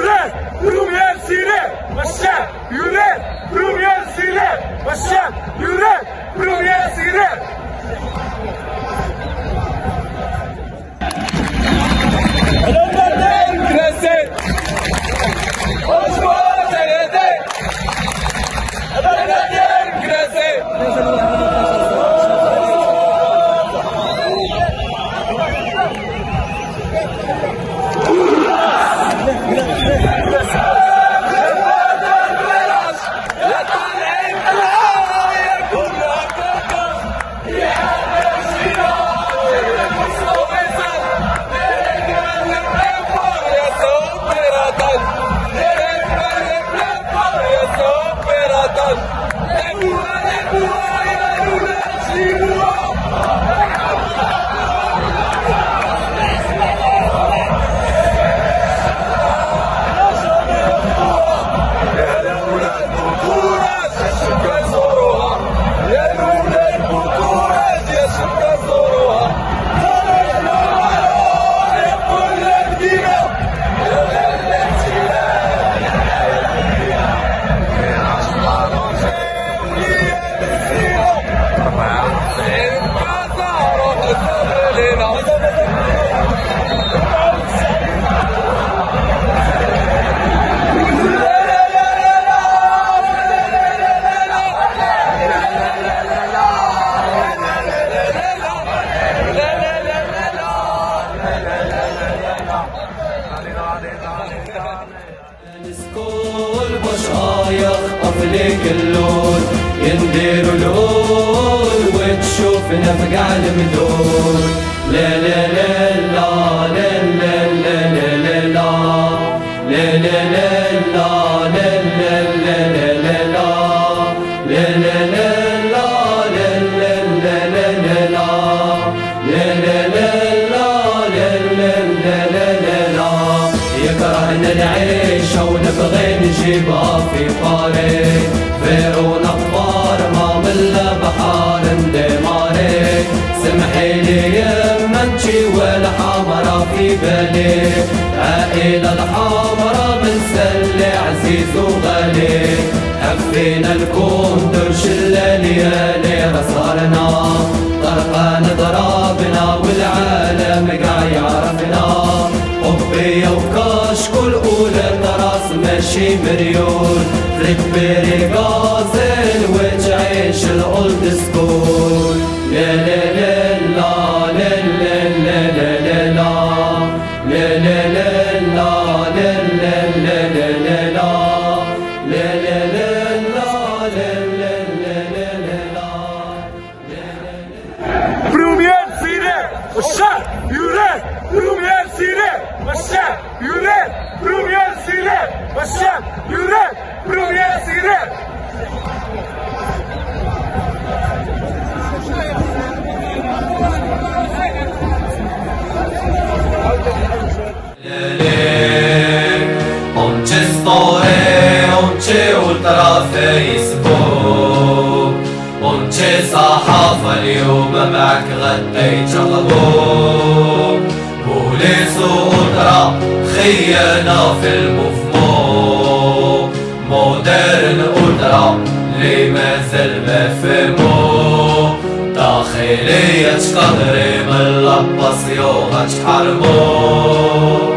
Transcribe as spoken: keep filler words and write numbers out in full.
يراد بروميير سيران والشعب يراد بروميير سيران والشعب يراد بروميير سيران. ليك اللون ينديروا الهول وتشوفنا في قاع المدون. لا لا لا لا لا لا لا لا لا لا لا يكرهنا نعيش ونبغي نجيبها في طاري فيرون اخبار ما ملا بحار ندماري. سمحيلي يما انتي والحمرا في بالي عائلة الحمرا بنسلي عزيز وغالي. حفينا الكون درش الليالي رصارنا طرقان ضربنا والعالم قاع يعرفنا. حبي وكشكل أولى تراس ماشي مريول فريد بيري غازل وتعيش الأولد سكول. لا لا لا لا لا لا لا لا لا لا لا لا لا لا لا لا. بروميير سيران والشعب يراد بروميير سيران والشعب يراد بروميير سيران والشعب يراد بروميير سيران. On c'è storie, on c'è ultra فيسبوك on c'è صحافة اليوم معك غديت شغبوك. بوليس وأطرا خيانة في الموفمون مودرن أطرا اللي مازال ما فهمو. داخلية قدري من لباس يوغا تحرمو.